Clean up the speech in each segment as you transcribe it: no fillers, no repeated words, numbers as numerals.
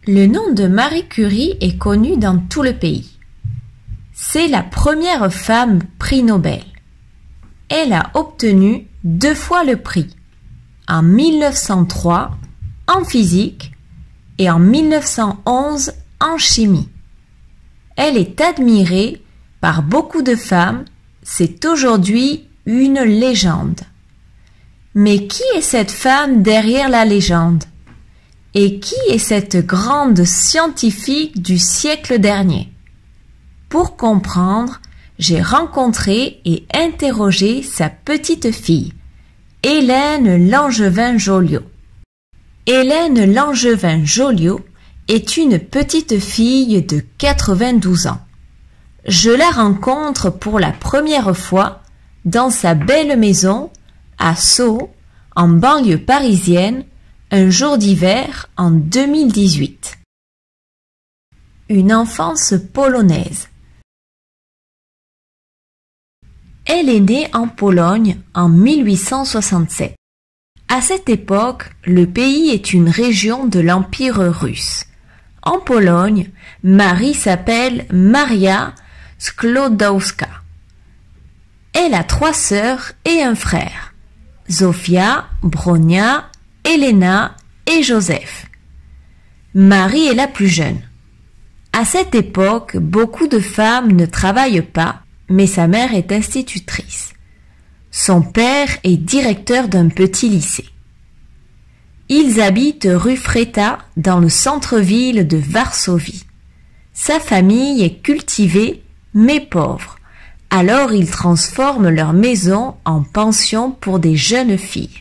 Le nom de Marie Curie est connu dans tout le pays. C'est la première femme prix Nobel. Elle a obtenu 2 fois le prix, en 1903 en physique et en 1911 en chimie. Elle est admirée par beaucoup de femmes, c'est aujourd'hui une légende. Mais qui est cette femme derrière la légende? Et qui est cette grande scientifique du siècle dernier? Pour comprendre, j'ai rencontré et interrogé sa petite fille, Hélène Langevin-Joliot. Hélène Langevin-Joliot est une petite fille de 92 ans. Je la rencontre pour la première fois dans sa belle maison à Sceaux, en banlieue parisienne, un jour d'hiver en 2018. Une enfance polonaise. Elle est née en Pologne en 1867. À cette époque, le pays est une région de l'Empire russe. En Pologne, Marie s'appelle Maria Sklodowska. Elle a 3 sœurs et un frère, Zofia, Bronia, Elena et Joseph. Marie est la plus jeune. À cette époque, beaucoup de femmes ne travaillent pas, mais sa mère est institutrice. Son père est directeur d'un petit lycée. Ils habitent rue Freta dans le centre-ville de Varsovie. Sa famille est cultivée mais pauvre, alors ils transforment leur maison en pension pour des jeunes filles.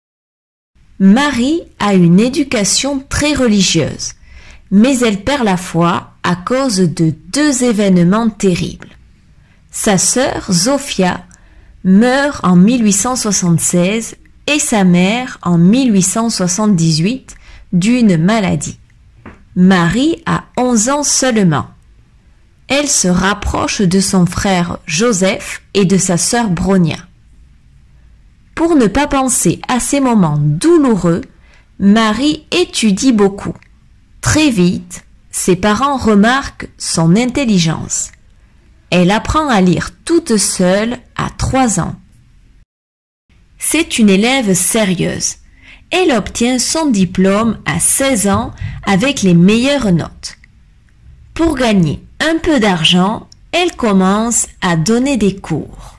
Marie a une éducation très religieuse, mais elle perd la foi à cause de 2 événements terribles. Sa sœur Zofia meurt en 1876 et sa mère en 1878 d'une maladie. Marie a 11 ans seulement. Elle se rapproche de son frère Joseph et de sa sœur Bronia. Pour ne pas penser à ces moments douloureux, Marie étudie beaucoup. Très vite, ses parents remarquent son intelligence. Elle apprend à lire toute seule à 3 ans. C'est une élève sérieuse. Elle obtient son diplôme à 16 ans avec les meilleures notes. Pour gagner un peu d'argent, elle commence à donner des cours.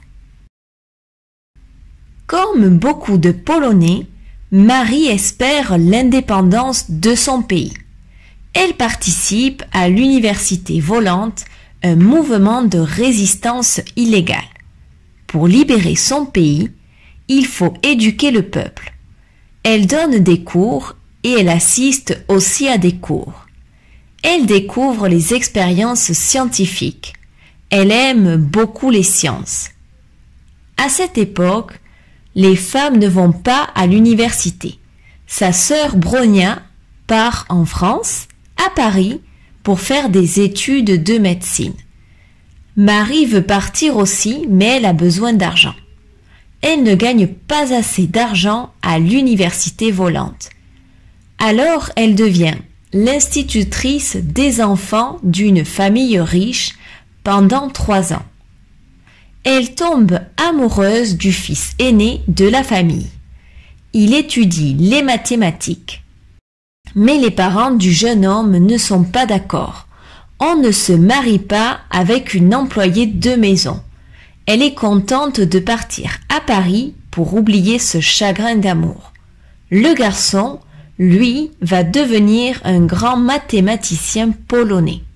Comme beaucoup de Polonais, Marie espère l'indépendance de son pays. Elle participe à l'Université volante, un mouvement de résistance illégale. Pour libérer son pays, il faut éduquer le peuple. Elle donne des cours et elle assiste aussi à des cours. Elle découvre les expériences scientifiques. Elle aime beaucoup les sciences. À cette époque, les femmes ne vont pas à l'université. Sa sœur Bronia part en France, à Paris, pour faire des études de médecine. Marie veut partir aussi, mais elle a besoin d'argent. Elle ne gagne pas assez d'argent à l'université volante. Alors elle devient l'institutrice des enfants d'une famille riche pendant 3 ans. Elle tombe amoureuse du fils aîné de la famille. Il étudie les mathématiques. Mais les parents du jeune homme ne sont pas d'accord. On ne se marie pas avec une employée de maison. Elle est contente de partir à Paris pour oublier ce chagrin d'amour. Le garçon, lui, va devenir un grand mathématicien polonais.